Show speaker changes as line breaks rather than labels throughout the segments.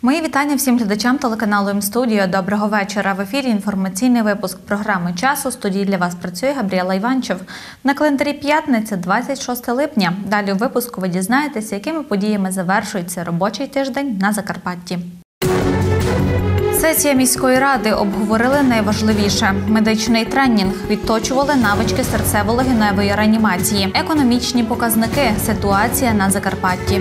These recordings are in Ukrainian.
Мої вітання всім глядачам телеканалу М-студіо. Доброго вечора. В ефірі інформаційний випуск програми «Час». У студії для вас працює Габріела Іванчев. На календарі п'ятниця, 26 липня. Далі у випуску ви дізнаєтеся, якими подіями завершується робочий тиждень на Закарпатті. Сесія міської ради, обговорили найважливіше – медичний тренінг, відточували навички серцево-легеневої реанімації, економічні показники, ситуація на Закарпатті.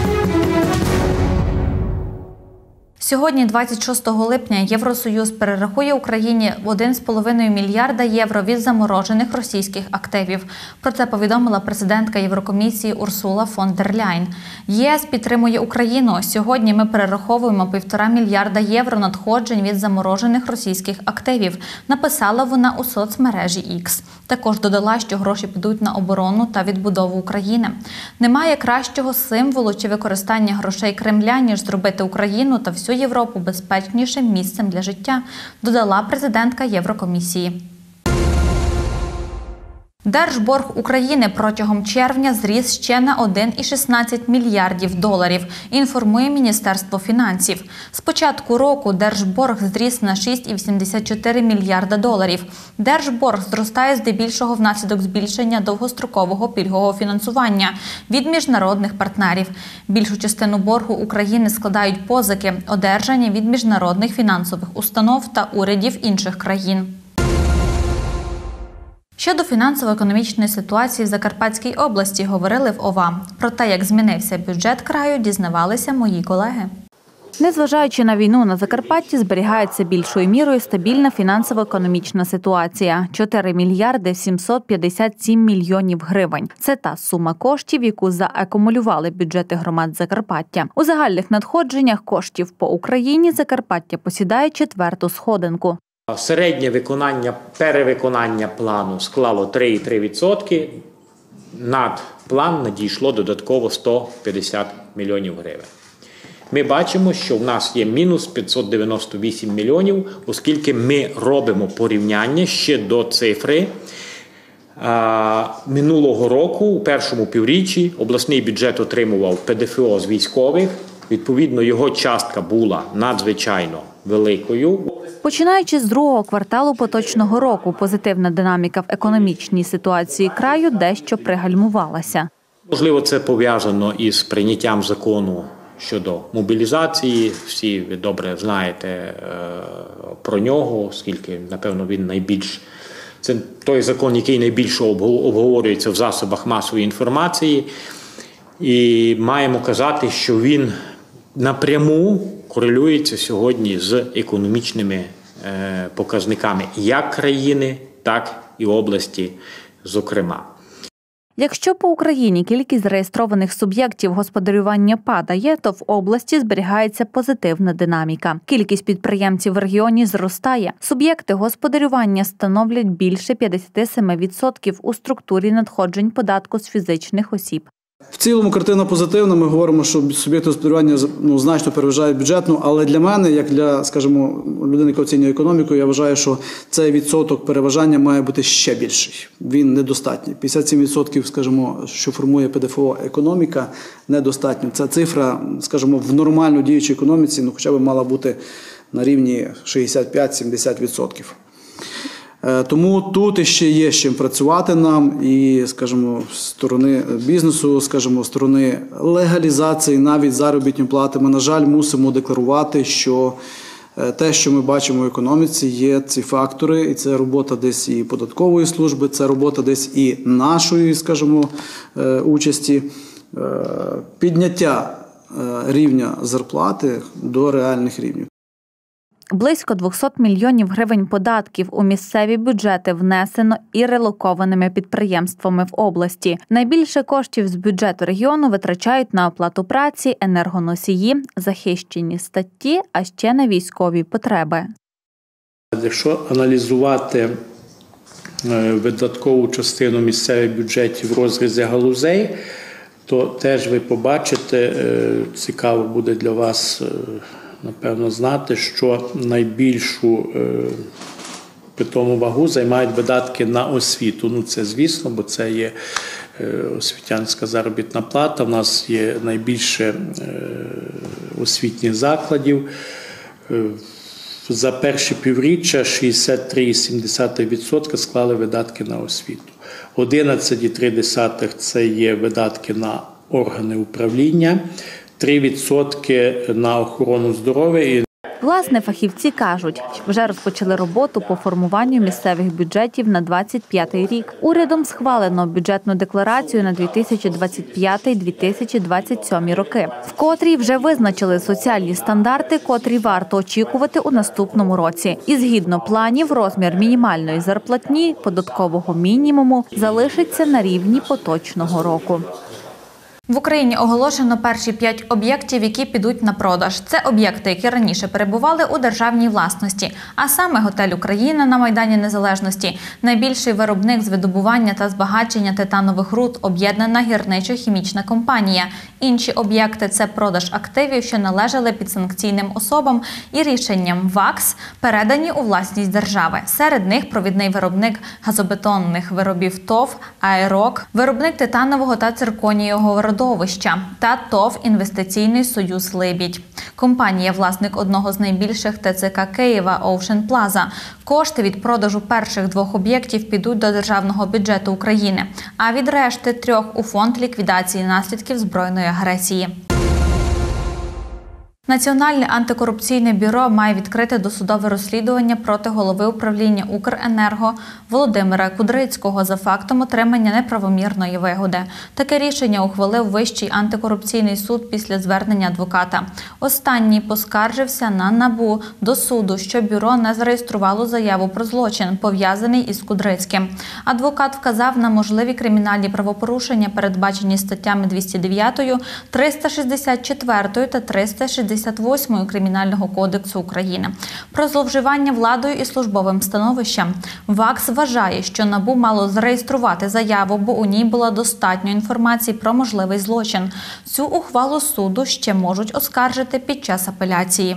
Сьогодні, 26 липня, Євросоюз перерахує Україні 1,5 мільярда євро від заморожених російських активів. Про це повідомила президентка Єврокомісії Урсула фон дер Ляйн. ЄС підтримує Україну. Сьогодні ми перераховуємо 1,5 мільярда євро надходжень від заморожених російських активів, написала вона у соцмережі X. Також додала, що гроші підуть на оборону та відбудову України. Немає кращого символу чи використання грошей Кремля, ніж зробити Україну та всю Європу безпечнішим місцем для життя, додала президентка Єврокомісії. Держборг України протягом червня зріс ще на 1,16 мільярдів доларів, інформує Міністерство фінансів. З початку року держборг зріс на 6,84 мільярда доларів. Держборг зростає здебільшого внаслідок збільшення довгострокового пільгового фінансування від міжнародних партнерів. Більшу частину боргу України складають позики, одержані від міжнародних фінансових установ та урядів інших країн. Щодо фінансово-економічної ситуації в Закарпатській області говорили в ОВА. Про те, як змінився бюджет краю, дізнавалися мої колеги. Незважаючи на війну, на Закарпатті зберігається більшою мірою стабільна фінансово-економічна ситуація – 4 мільярди 757 мільйонів гривень. Це та сума коштів, яку заакумулювали бюджети громад Закарпаття. У загальних надходженнях коштів по Україні Закарпаття посідає 4-ту сходинку.
Середнє перевиконання плану склало 3,3%, над план надійшло додатково 150 мільйонів гривень. Ми бачимо, що в нас є мінус 598 мільйонів, оскільки ми робимо порівняння ще до цифри. Минулого року, у першому півріччі, обласний бюджет отримував ПДФО з військових, відповідно його частка була надзвичайно великою.
Починаючи з другого кварталу поточного року, позитивна динаміка в економічній ситуації краю дещо пригальмувалася.
Можливо, це пов'язано із прийняттям закону щодо мобілізації. Всі ви добре знаєте про нього, оскільки, напевно, він найбільш... Це той закон, який найбільше обговорюється в засобах масової інформації. І маємо казати, що він напряму корелюється сьогодні з економічними показниками як країни, так і області, зокрема.
Якщо по Україні кількість зареєстрованих суб'єктів господарювання падає, то в області зберігається позитивна динаміка. Кількість підприємців в регіоні зростає. Суб'єкти господарювання становлять більше 57% у структурі надходжень податку з фізичних осіб.
В цілому картина позитивна. Ми говоримо, що суб'єкти господарювання значно переважають бюджетну, але для мене, як для, скажімо, людини, яка оцінює економіку, я вважаю, що цей відсоток переважання має бути ще більший. Він недостатній. 57%, скажімо, що формує ПДФО економіка, недостатньо. Ця цифра, скажімо, в нормально діючій економіці, хоча б мала бути на рівні 65-70%. Тому тут іще є з чим працювати нам і, скажімо, з сторони бізнесу, скажімо, з сторони легалізації навіть заробітної плати. Ми, на жаль, мусимо декларувати, що те, що ми бачимо в економіці, є ці фактори, і це робота десь і податкової служби, це робота десь і нашої, скажімо, участі, підняття рівня зарплати до реальних рівнів.
Близько 200 мільйонів гривень податків у місцеві бюджети внесено і релокованими підприємствами в області. Найбільше коштів з бюджету регіону витрачають на оплату праці, енергоносії, захищені статті, а ще на військові потреби.
Якщо аналізувати видаткову частину місцевих бюджетів в розрізі галузей, то теж ви побачите, цікаво буде для вас, напевно, знати, що найбільшу питому вагу займають видатки на освіту. Це звісно, бо це є освітянська заробітна плата. У нас є найбільше освітніх закладів. За перші півріччя 63,7% склали видатки на освіту. 11,3% – це є видатки на органи управління, 3% на охорону здоров'я.
Власне, фахівці кажуть, вже розпочали роботу по формуванню місцевих бюджетів на 2025 рік. Урядом схвалено бюджетну декларацію на 2025-2027 роки, в котрій вже визначили соціальні стандарти, котрі варто очікувати у наступному році. І згідно планів, розмір мінімальної зарплатні, податкового мінімуму залишиться на рівні поточного року. В Україні оголошено перші 5 об'єктів, які підуть на продаж. Це об'єкти, які раніше перебували у державній власності, а саме готель «Україна» на Майдані Незалежності, найбільший виробник з видобування та збагачення титанових руд, об'єднана гірничо-хімічна компанія. Інші об'єкти – це продаж активів, що належали підсанкційним особам, і рішенням ВАКС передані у власність держави. Серед них провідний виробник газобетонних виробів ТОВ «Аерок», виробник титанового та цирконієвого родовища та ТОВ «Інвестиційний союз Либідь». Компанія – власник одного з найбільших ТЦК Києва «Оушен Плаза». Кошти від продажу перших 2 об'єктів підуть до державного бюджету України, а від решти 3 – у фонд ліквідації наслідків збройної агресії. Національне антикорупційне бюро має відкрити досудове розслідування проти голови управління «Укренерго» Володимира Кудрицького за фактом отримання неправомірної вигоди. Таке рішення ухвалив Вищий антикорупційний суд після звернення адвоката. Останній поскаржився на НАБУ до суду, що бюро не зареєструвало заяву про злочин, пов'язаний із Кудрицьким. Адвокат вказав на можливі кримінальні правопорушення, передбачені статтями 209, 364 та 368 Кримінального кодексу України про зловживання владою і службовим становищем. ВАКС вважає, що НАБУ мало зареєструвати заяву, бо у ній було достатньо інформації про можливий злочин. Цю ухвалу суду ще можуть оскаржити під час апеляції.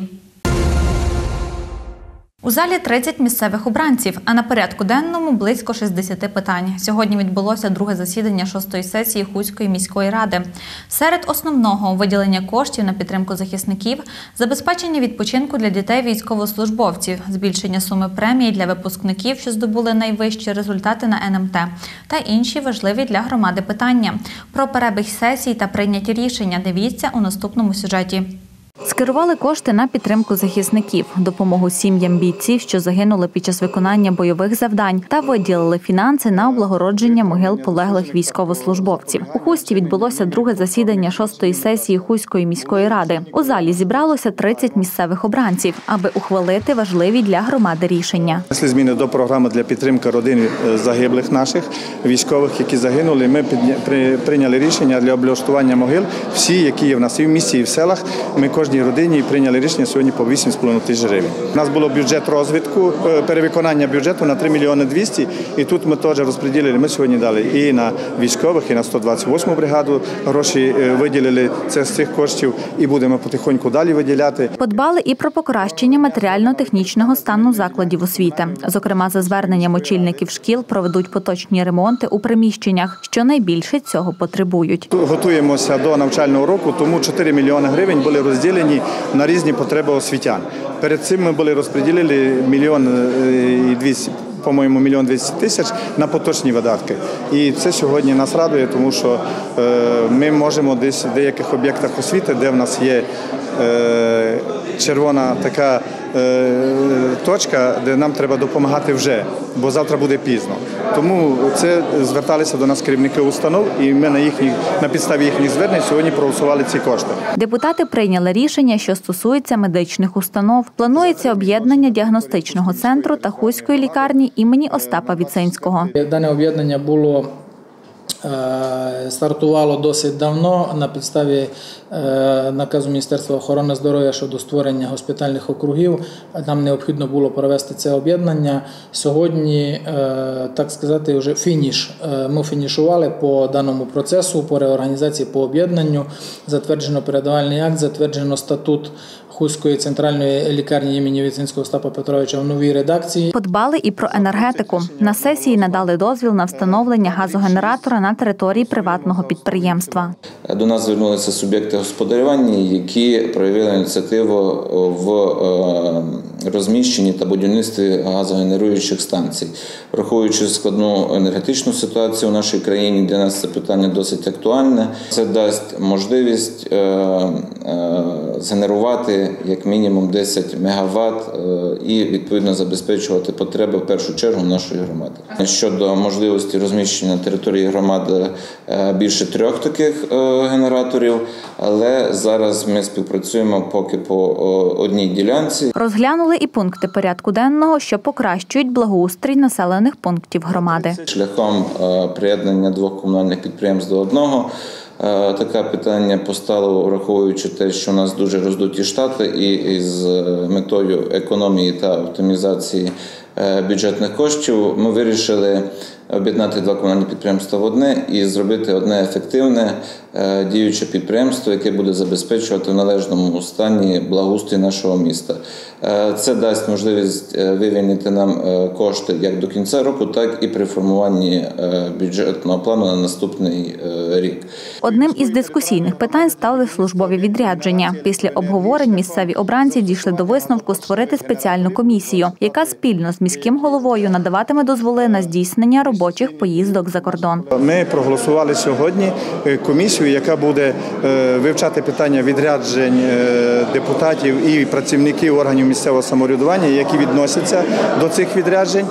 У залі 30 місцевих обранців, а на порядку денному близько 60 питань. Сьогодні відбулося друге засідання 6-ї сесії Хуської міської ради. Серед основного – виділення коштів на підтримку захисників, забезпечення відпочинку для дітей військовослужбовців, збільшення суми премії для випускників, що здобули найвищі результати на НМТ, та інші важливі для громади питання. Про перебіг сесій та прийняті рішення дивіться у наступному сюжеті. Скерували кошти на підтримку захисників, допомогу сім'ям бійців, що загинули під час виконання бойових завдань, та виділили фінанси на облагородження могил полеглих військовослужбовців. У Хусті відбулося друге засідання 6-ї сесії Хуської міської ради. У залі зібралося 30 місцевих обранців, аби ухвалити важливі для громади рішення.
Внесли зміни до програми для підтримки родин загиблих наших військових, які загинули. Ми прийняли рішення для облаштування могил, всі, які є в нас і в місті, і в селах. Ми кожній родині прийняли рішення сьогодні по 8,5 тисяч гривень. У нас було бюджет розвитку, перевиконання бюджету на 3 мільйони 200, і тут ми теж розподілили. Ми сьогодні дали і на військових, і на 128-му бригаду гроші виділили з цих коштів, і будемо потихоньку далі виділяти.
Подбали і про покращення матеріально-технічного стану закладів освіти. Зокрема, за зверненням очільників шкіл проведуть поточні ремонти у приміщеннях, що найбільше цього потребують.
Готуємося до навчального року, тому 4 мільйони гривень були розділені на різні потреби освітян. Перед цим ми були розподілили 1 мільйон 200 тисяч на поточні видатки. І це сьогодні нас радує, тому що ми можемо десь в деяких об'єктах освіти, де в нас є червона така точка, де нам треба допомагати вже, бо завтра буде пізно. Тому це зверталися до нас керівники установ, і ми на підставі їхніх звернень сьогодні проголосували ці кошти.
Депутати прийняли рішення, що стосується медичних установ. Планується об'єднання діагностичного центру та Хуської лікарні імені Остапа Віцинського.
Дане об'єднання стартувало досить давно на підставі наказу Міністерства охорони здоров'я щодо створення госпітальних округів. Нам необхідно було провести це об'єднання. Сьогодні, так сказати, вже фініш. Ми фінішували по даному процесу, по реорганізації, по об'єднанню. Затверджено передавальний акт, затверджено статут Хуської центральної лікарні імені Віцинського Остапа Петровича в новій редакції.
Подбали і про енергетику. На сесії надали дозвіл на встановлення газогенератора на території приватного підприємства.
До нас звернулися суб'єкти господарювання, які проявили ініціативу в розміщенні та будівництві газогенеруючих станцій. Враховуючи складну енергетичну ситуацію в нашій країні, для нас це питання досить актуальне. Це дасть можливість згенерувати як мінімум 10 МВт і відповідно забезпечувати потреби в першу чергу нашої громади. Щодо можливості розміщення на території громади більше 3 таких генераторів, але зараз ми співпрацюємо поки по одній ділянці.
Розглянули і пункти порядку денного, що покращують благоустрій населених пунктів громади.
Шляхом приєднання 2 комунальних підприємств до одного таке питання постало, враховуючи те, що у нас дуже роздуті штати, і з метою економії та оптимізації бюджетних коштів ми вирішили об'єднати 2 комунальні підприємства в одне і зробити одне ефективне діюче підприємство, яке буде забезпечувати в належному стані благоустрій нашого міста. Це дасть можливість вивільнити нам кошти як до кінця року, так і при формуванні бюджетного плану на наступний рік.
Одним із дискусійних питань стали службові відрядження. Після обговорень місцеві обранці дійшли до висновку створити спеціальну комісію, яка спільно з міським головою надаватиме дозволи на здійснення робочих поїздок за кордон.
Ми проголосували сьогодні комісію, яка буде вивчати питання відряджень депутатів і працівників органів місцевого самоврядування, які відносяться до цих відряджень.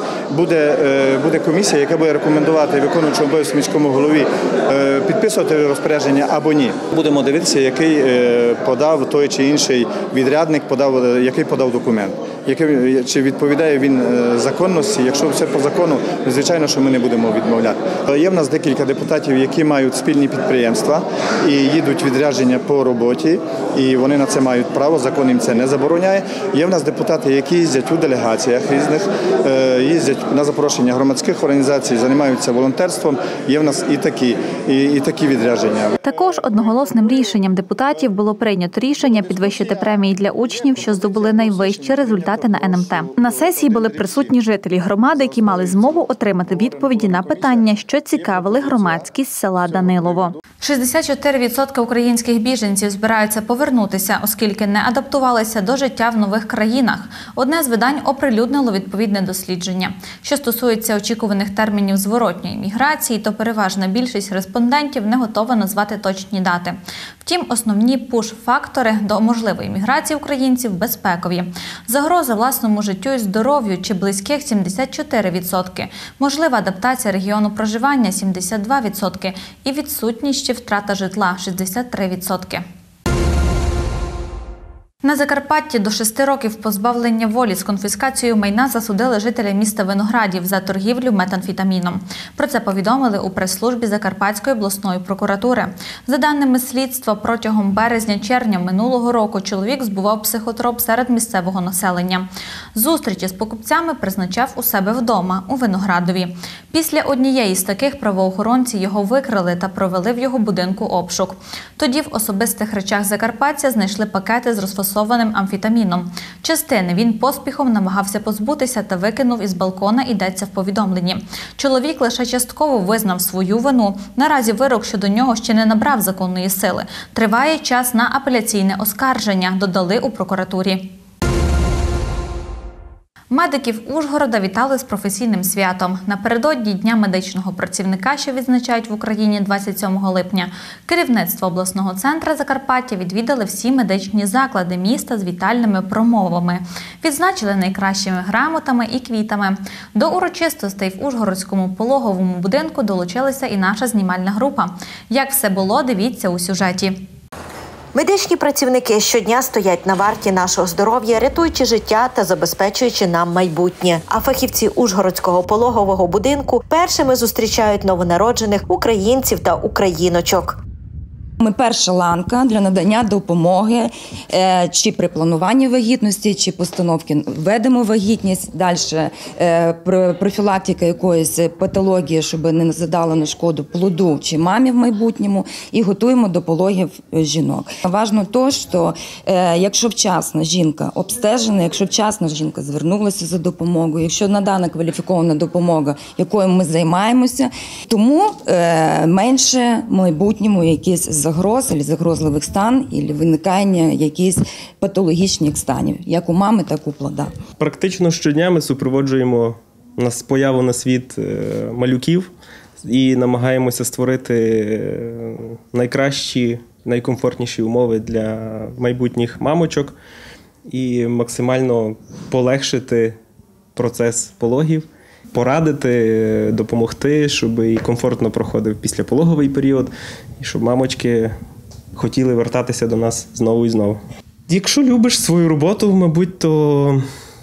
Буде комісія, яка буде рекомендувати виконуючому обов'язки міському голові підписувати розпорядження або ні. Будемо дивитися, який подав той чи інший відрядник, який подав документ. Чи відповідає він законності? Якщо все по закону, звичайно, що ми не будемо відмовляти. Є в нас декілька депутатів, які мають спільні підприємства і їдуть відрядження по роботі, і вони на це мають право, закон їм це не забороняє. Є в нас депутати, які їздять у делегаціях різних, їздять на запрошення громадських організацій, займаються волонтерством. Є в нас і такі відрядження.
Також одноголосним рішенням депутатів було прийнято рішення підвищити премії для учнів, що здобули найвищі результати на НМТ. На сесії були присутні жителі громади, які мали змогу отримати відповіді на питання, що цікавили громадськість села Данилово. 64% українських біженців збираються повернутися, оскільки не адаптувалися до життя в нових країнах. Одне з видань оприлюднило відповідне дослідження. Що стосується очікуваних термінів зворотньої міграції, то переважна більшість респондентів не готова назвати точні дати. Втім, основні пуш-фактори до можливої міграції українців безпекові. Загроза власному життю і здоров'ю чи близьких – 74%, можлива адаптація регіону проживання – 72% і відсутність чи втрата житла – 63%. На Закарпатті до 6 років позбавлення волі з конфіскацією майна засудили жителя міста Виноградів за торгівлю метамфетаміном. Про це повідомили у прес-службі Закарпатської обласної прокуратури. За даними слідства, протягом березня-червня минулого року чоловік збував психотроп серед місцевого населення. Зустрічі з покупцями призначав у себе вдома, у Виноградові. Після однієї з таких правоохоронці його викрили та провели в його будинку обшук. Тоді в особистих речах закарпатця знайшли пакети з розфасованим амфетаміном. Частини він поспіхом намагався позбутися та викинув із балкона, йдеться в повідомленні. Чоловік лише частково визнав свою вину. Наразі вирок щодо нього ще не набрав законної сили. Триває час на апеляційне оскарження, додали у прокуратурі. Медиків Ужгорода вітали з професійним святом. Напередодні Дня медичного працівника, що відзначають в Україні 27 липня, керівництво обласного центру Закарпаття відвідали всі медичні заклади міста з вітальними промовами. Відзначили найкращими грамотами і квітами. До урочистостей в Ужгородському пологовому будинку долучилася і наша знімальна група. Як все було, дивіться у сюжеті.
Медичні працівники щодня стоять на варті нашого здоров'я, рятуючи життя та забезпечуючи нам майбутнє. А фахівці Ужгородського пологового будинку першими зустрічають новонароджених українців та україночок.
Ми перша ланка для надання допомоги чи при плануванні вагітності, чи постановки введемо вагітність, далі профілактика якоїсь патології, щоб не задала на шкоду плоду чи мамі в майбутньому, і готуємо до пологів жінок. Важливо те, що якщо вчасно жінка обстежена, якщо вчасно жінка звернулася за допомогою, якщо надана кваліфікована допомога, якою ми займаємося, тому менше в майбутньому якісь загроз, або загрозливих стан, або виникання якихось патологічних станів, як у мами, так і у плода.
Практично щодня ми супроводжуємо появу на світ малюків і намагаємося створити найкращі, найкомфортніші умови для майбутніх мамочок і максимально полегшити процес пологів, порадити, допомогти, щоб і комфортно проходив післяпологовий період, і щоб мамочки хотіли вертатися до нас знову і знову. Якщо любиш свою роботу, мабуть, то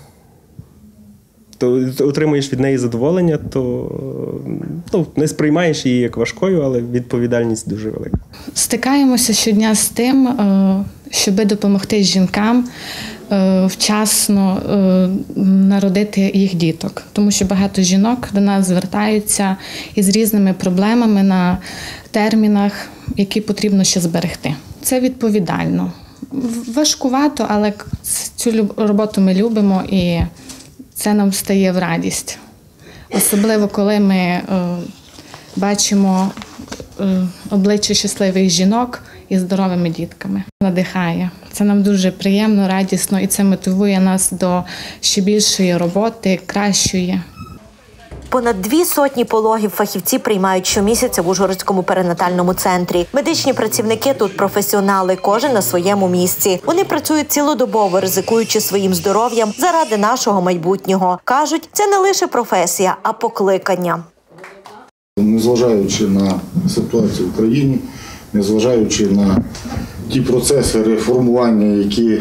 отримуєш від неї задоволення, то не сприймаєш її як важкою, але відповідальність дуже велика.
Стикаємося щодня з тим, щоб допомогти жінкам вчасно народити їх діток. Тому що багато жінок до нас звертаються із різними проблемами на термінах, які потрібно ще зберегти. Це відповідально. Важкувато, але цю роботу ми любимо і це нам стає в радість. Особливо, коли ми бачимо обличчя щасливих жінок із здоровими дітками. Надихає. Це нам дуже приємно, радісно і це мотивує нас до ще більшої роботи, кращої.
Понад 200 пологів фахівці приймають щомісяця в Ужгородському перинатальному центрі. Медичні працівники тут професіонали, кожен на своєму місці. Вони працюють цілодобово, ризикуючи своїм здоров'ям заради нашого майбутнього. Кажуть, це не лише професія, а покликання.
Незважаючи на ситуацію в країні, незважаючи на ті процеси реформування, які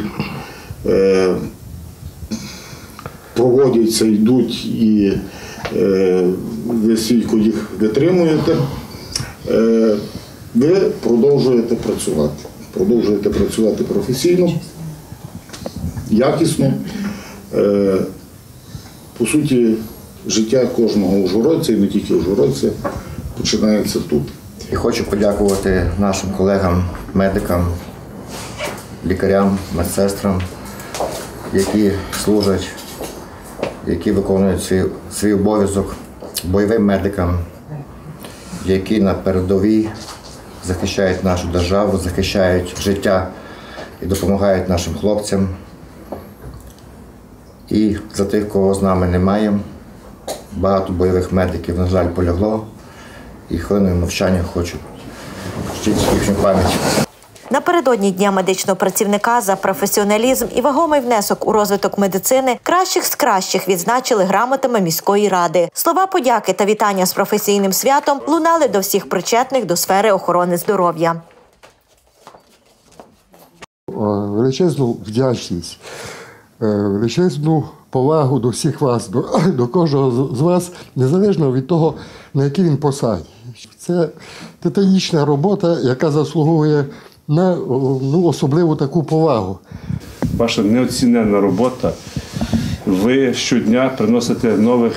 проводяться, йдуть і ви стільки їх витримуєте, ви продовжуєте працювати. Продовжуєте працювати професійно, якісно. По суті, життя кожного ужгородця, і не тільки ужгородця, починається тут.
І хочу подякувати нашим колегам, медикам, лікарям, медсестрам, які служать, які виконують свій обов'язок, бойовим медикам, які на передовій захищають нашу державу, захищають життя і допомагають нашим хлопцям. І за тих, кого з нами немає, багато бойових медиків, на жаль, полягло, і хвилиною мовчання хочу вчити їхню пам'ять.
Напередодні Дня медичного працівника за професіоналізм і вагомий внесок у розвиток медицини кращих з кращих відзначили грамотами міської ради. Слова подяки та вітання з професійним святом лунали до всіх причетних до сфери охорони здоров'я.
Величезну вдячність, величезну повагу до всіх вас, до кожного з вас, незалежно від того, на якій він посаді. Це титанічна робота, яка заслуговує на особливу таку повагу.
Ваша неоціненна робота. Ви щодня приносите нових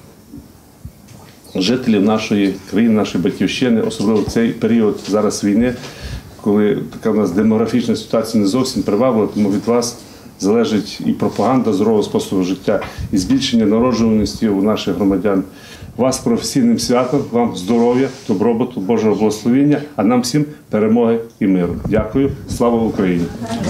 жителів нашої країни, нашої батьківщини, особливо в цей період зараз війни, коли така у нас демографічна ситуація не зовсім приваблива, тому від вас залежить і пропаганда здорового способу життя, і збільшення народжуваності у наших громадян. Вас професійним святом, вам здоров'я, добробуту, Божого благословення, а нам всім перемоги і миру. Дякую. Слава Україні!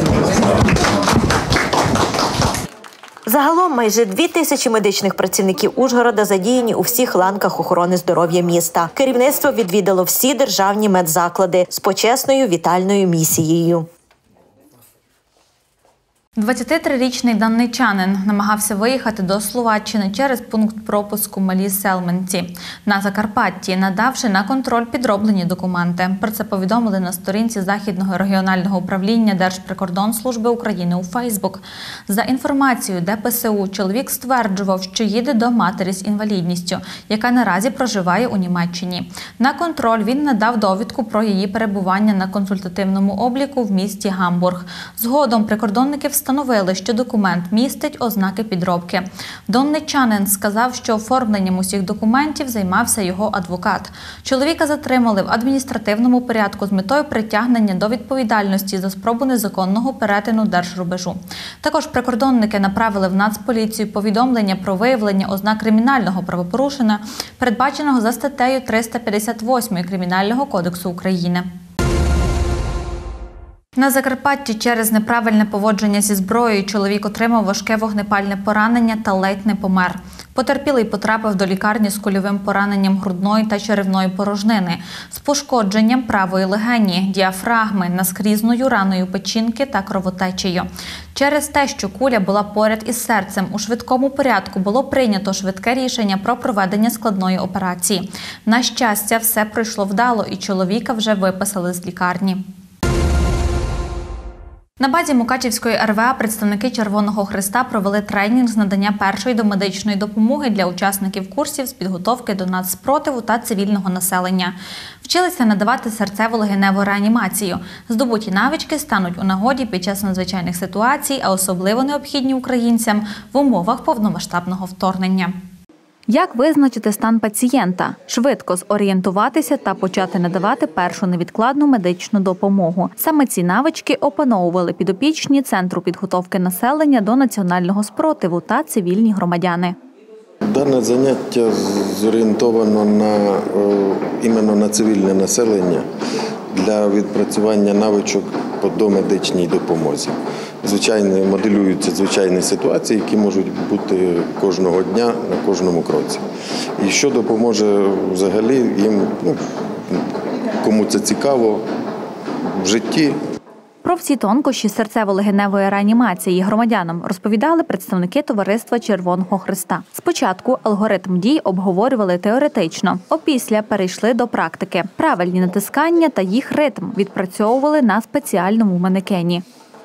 Загалом майже 2000 медичних працівників Ужгорода задіяні у всіх ланках охорони здоров'я міста. Керівництво відвідало всі державні медзаклади з почесною вітальною місією.
23-річний донеччанин намагався виїхати до Словаччини через пункт пропуску Малі Селменці на Закарпатті, надавши на контроль підроблені документи. Про це повідомили на сторінці Західного регіонального управління Держприкордонслужби України у Фейсбук. За інформацією ДПСУ, чоловік стверджував, що їде до матері з інвалідністю, яка наразі проживає у Німеччині. На контроль він надав довідку про її перебування на консультативному обліку в місті Гамбург. Згодом прикордонники встановили, що документ містить ознаки підробки. Донеччанин сказав, що оформленням усіх документів займався його адвокат. Чоловіка затримали в адміністративному порядку з метою притягнення до відповідальності за спробу незаконного перетину держрубежу. Також прикордонники направили в Нацполіцію повідомлення про виявлення ознак кримінального правопорушення, передбаченого за статтею 358 Кримінального кодексу України. На Закарпатті через неправильне поводження зі зброєю чоловік отримав важке вогнепальне поранення та ледь не помер. Потерпілий потрапив до лікарні з кульовим пораненням грудної та черевної порожнини, з пошкодженням правої легені, діафрагми, наскрізною раною печінки та кровотечею. Через те, що куля була поряд із серцем, у швидкому порядку було прийнято швидке рішення про проведення складної операції. На щастя, все пройшло вдало і чоловіка вже виписали з лікарні. На базі Мукачівської РВА представники Червоного Хреста провели тренінг з надання першої домедичної допомоги для учасників курсів з підготовки до нацспротиву та цивільного населення. Вчилися надавати серцево-легеневу реанімацію. Здобуті навички стануть у нагоді під час надзвичайних ситуацій, а особливо необхідні українцям в умовах повномасштабного вторгнення. Як визначити стан пацієнта? Швидко зорієнтуватися та почати надавати першу невідкладну медичну допомогу. Саме ці навички опановували підопічні Центру підготовки населення до національного спротиву та цивільні громадяни.
Дане заняття зорієнтовано іменно на цивільне населення для відпрацювання навичок по домедичній допомозі. Звичайно, моделюються звичайні ситуації, які можуть бути кожного дня на кожному кроці. І що допоможе взагалі їм, кому це цікаво, в житті.
Про всі тонкощі серцево-легеневої реанімації громадянам розповідали представники Товариства Червоного Хреста. Спочатку алгоритм дій обговорювали теоретично, опісля перейшли до практики. Правильні натискання та їх ритм відпрацьовували на спеціальному манекені.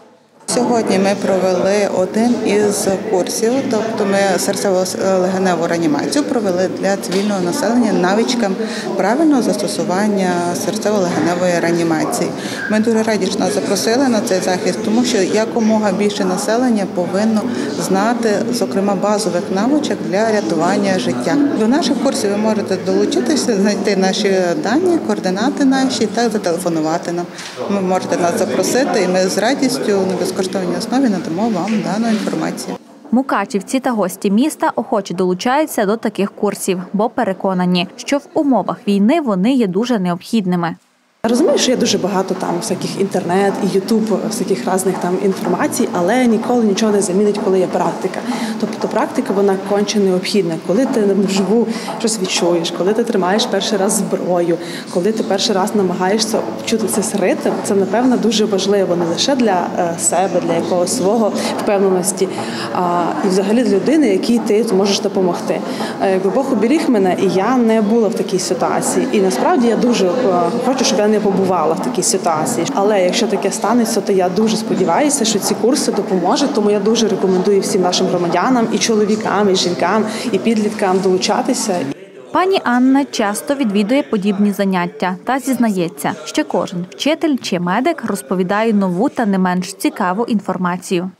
Сьогодні ми провели один із курсів, тобто ми серцево-легеневу реанімацію провели для цивільного населення навичкам правильного застосування серцево-легеневої реанімації. Ми дуже раді, що нас запросили на цей захід, тому що якомога більше населення повинно знати, зокрема, базових навичок для рятування життя. До наших курсів ви можете долучитися, знайти наші дані, координати наші та зателефонувати нам. Ви можете нас запросити, і ми з радістю на безкоштовній основі надамо вам дану інформацію.
Мукачівці та гості міста охоче долучаються до таких курсів, бо переконані, що в умовах війни вони є дуже необхідними.
Розумію, що є дуже багато там всяких інтернет і ютуб, всяких різних там інформацій, але ніколи нічого не замінить, коли є практика. Тобто практика, вона конче необхідна. Коли ти вживу щось відчуєш, коли ти тримаєш перший раз зброю, коли ти перший раз намагаєшся чути цей ритм, це, напевно, дуже важливо не лише для себе, для якогось свого впевненості, а і взагалі для людини, якій ти зможеш допомогти. Якби Бог уберіг мене, і я не була в такій ситуації. І насправді я дуже хочу, щоб я не побувала в такій ситуації. Але якщо таке станеться, то я дуже сподіваюся, що ці курси допоможуть, тому я дуже рекомендую всім нашим громадянам, і чоловікам, і жінкам, і підліткам долучатися.
Пані Анна часто відвідує подібні заняття та зізнається, що кожен вчитель чи медик розповідає нову та не менш цікаву інформацію.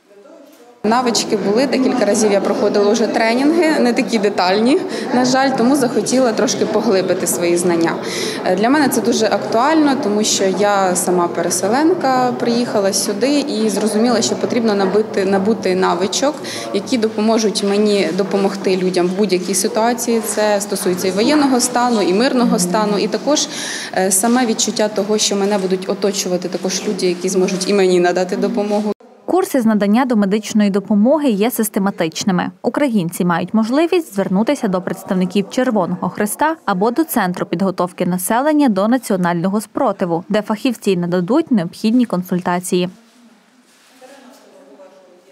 Навички були, декілька разів я проходила вже тренінги, не такі детальні, на жаль, тому захотіла трошки поглибити свої знання. Для мене це дуже актуально, тому що я сама переселенка, приїхала сюди і зрозуміла, що потрібно набути навичок, які допоможуть мені допомогти людям в будь-якій ситуації. Це стосується і воєнного стану, і мирного стану, і також саме відчуття того, що мене будуть оточувати також люди, які зможуть і мені надати допомогу.
Курси з надання домедичної допомоги є систематичними. Українці мають можливість звернутися до представників Червоного Хреста або до Центру підготовки населення до національного спротиву, де фахівці нададуть необхідні консультації.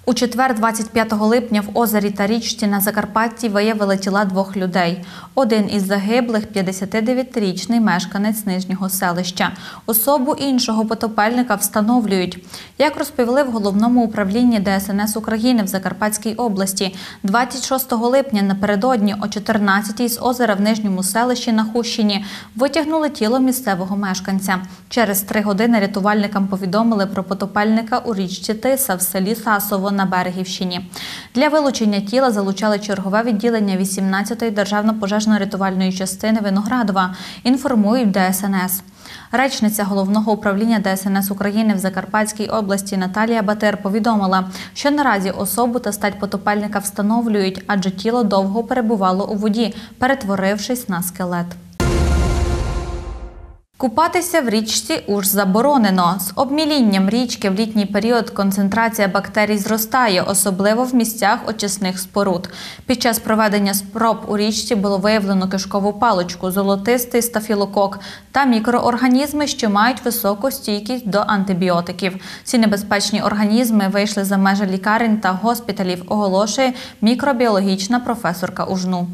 У четвер, 25 липня, в озері та річці на Закарпатті виявили тіла 2 людей. Один із загиблих – 59-річний мешканець нижнього селища. Особу іншого потопельника встановлюють. Як розповіли в Головному управлінні ДСНС України в Закарпатській області, 26 липня напередодні о 14-й з озера в нижньому селищі на Хущині витягнули тіло місцевого мешканця. Через 3 години рятувальникам повідомили про потопельника у річці Тиса в селі Сасово на Берегівщині. Для вилучення тіла залучали чергове відділення 18-ї державно-пожежно-рятувальної частини Виноградова, інформують ДСНС. Речниця Головного управління ДСНС України в Закарпатській області Наталія Батир повідомила, що наразі особу та стать потопельника встановлюють, адже тіло довго перебувало у воді, перетворившись на скелет. Купатися в річці Уж заборонено. З обмілінням річки в літній період концентрація бактерій зростає, особливо в місцях очисних споруд. Під час проведення спроб у річці було виявлено кишкову паличку, золотистий стафілокок та мікроорганізми, що мають високу стійкість до антибіотиків. Ці небезпечні організми вийшли за межі лікарень та госпіталів, оголошує мікробіологічна професорка УЖНУ.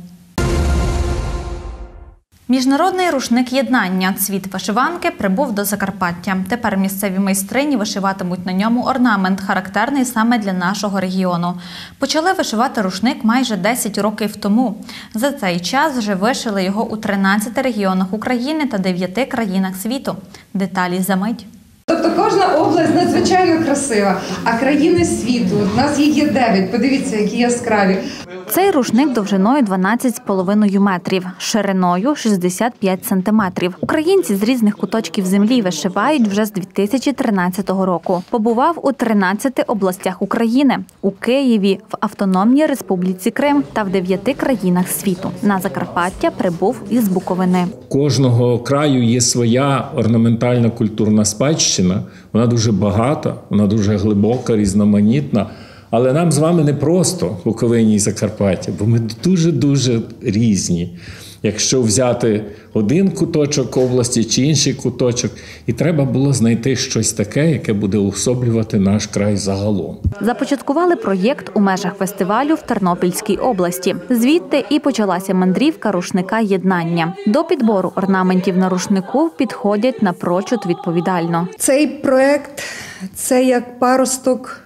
Міжнародний рушник єднання «Цвіт вишиванки» прибув до Закарпаття. Тепер місцеві майстрині вишиватимуть на ньому орнамент, характерний саме для нашого регіону. Почали вишивати рушник майже 10 років тому. За цей час вже вишили його у 13 регіонах України та 9 країнах світу. Деталі за мить.
Тобто кожна область надзвичайно красива, а країни світу, у нас їх є 9, подивіться, які яскраві.
Цей рушник довжиною 12,5 метрів, шириною 65 сантиметрів. Українці з різних куточків землі вишивають вже з 2013 року. Побував у 13 областях України – у Києві, в Автономній Республіці Крим та в 9 країнах світу. На Закарпаття прибув із Буковини.
Кожного краю є своя орнаментальна культурна спадщина. Вона дуже багата, вона дуже глибока, різноманітна. Але нам з вами не просто Буковині і Закарпаття, бо ми дуже-дуже різні. Якщо взяти один куточок області чи інший куточок, і треба було знайти щось таке, яке буде уособлювати наш край загалом.
Започаткували проєкт у межах фестивалю в Тернопільській області. Звідти і почалася мандрівка рушника єднання. До підбору орнаментів на рушнику підходять напрочуд відповідально.
Цей проєкт – це як паросток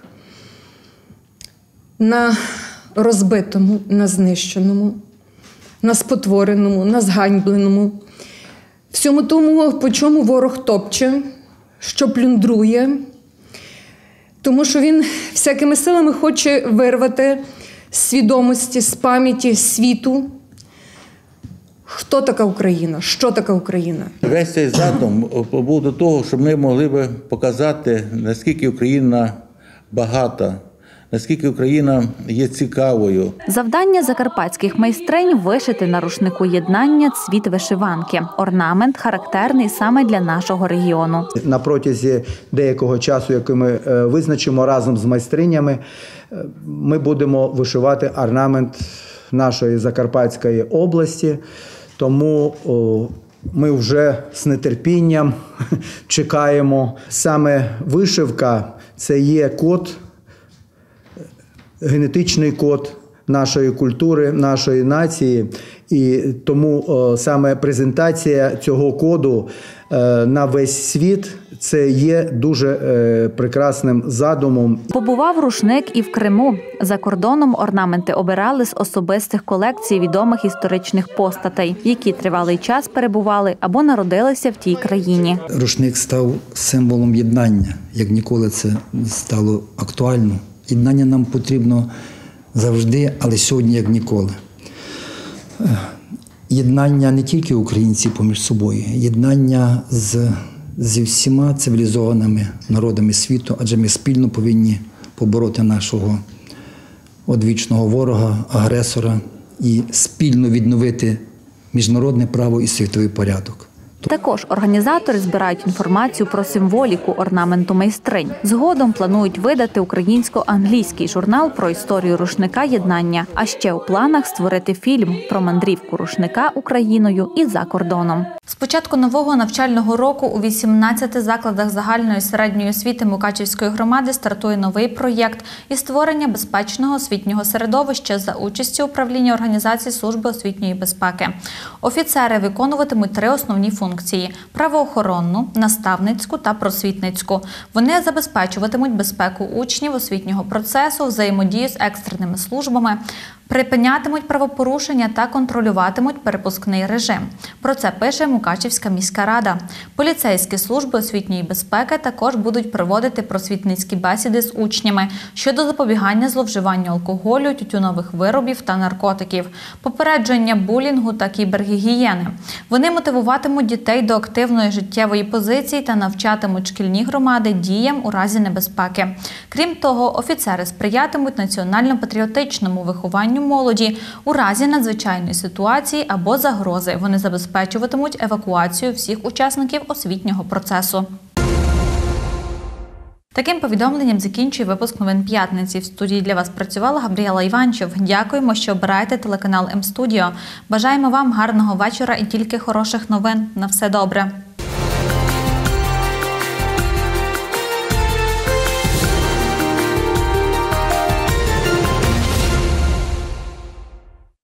на розбитому, на знищеному, на спотвореному, на зганьбленому. Всьому тому, по чому ворог топче, що плюндрує, тому що він всякими силами хоче вирвати з свідомості, з пам'яті світу, хто така Україна, що така Україна.
Весь цей задум був до того, щоб ми могли б показати, наскільки Україна багата, наскільки Україна є цікавою.
Завдання закарпатських майстринь – вишити на рушнику єднання цвіт вишиванки. Орнамент характерний саме для нашого регіону.
На протязі деякого часу, який ми визначимо разом з майстринями, ми будемо вишивати орнамент нашої Закарпатської області. Тому ми вже з нетерпінням чекаємо. Саме вишивка – це є код, генетичний код нашої культури, нашої нації. І тому саме презентація цього коду на весь світ – це є дуже прекрасним задумом.
Побував рушник і в Криму. За кордоном орнаменти обирали з особистих колекцій відомих історичних постатей, які тривалий час перебували або народилися в тій країні.
Рушник став символом єднання, як ніколи це стало актуально. Єднання нам потрібно завжди, але сьогодні як ніколи. Єднання не тільки українців поміж собою, єднання зі всіма цивілізованими народами світу, адже ми спільно повинні побороти нашого одвічного ворога, агресора і спільно відновити міжнародне право і світовий порядок.
Також організатори збирають інформацію про символіку орнаменту майстринь. Згодом планують видати українсько-англійський журнал про історію рушника єднання. А ще у планах створити фільм про мандрівку рушника Україною і за кордоном. З початку нового навчального року у 18 закладах загальної середньої освіти Мукачівської громади стартує новий проєкт із створення безпечного освітнього середовища за участю управління організації Служби освітньої безпеки. Офіцери виконуватимуть 3 основні функції – правоохоронну, наставницьку та просвітницьку. Вони забезпечуватимуть безпеку учнів освітнього процесу, взаємодію з екстреними службами, припинятимуть правопорушення та контролюватимуть перепускний режим. Про це пише Мукачівська міська рада. Поліцейські служби освітньої безпеки також будуть проводити просвітницькі бесіди з учнями щодо запобігання зловживанню алкоголю, тютюнових виробів та наркотиків, попередження булінгу та кібергігієни. Вони мотивуватимуть дітей до активної життєвої позиції та навчатимуть шкільні громади діям у разі небезпеки. Крім того, офіцери сприятимуть національно-патріотичному вихованню молоді у разі надзвичайної ситуації або загрози. Вони забезпечуватимуть евакуацію всіх учасників освітнього процесу. Таким повідомленням закінчує випуск новин п'ятниці. В студії для вас працювала Габріела Іванчев. Дякуємо, що обираєте телеканал М-студіо. Бажаємо вам гарного вечора і тільки хороших новин. На все добре.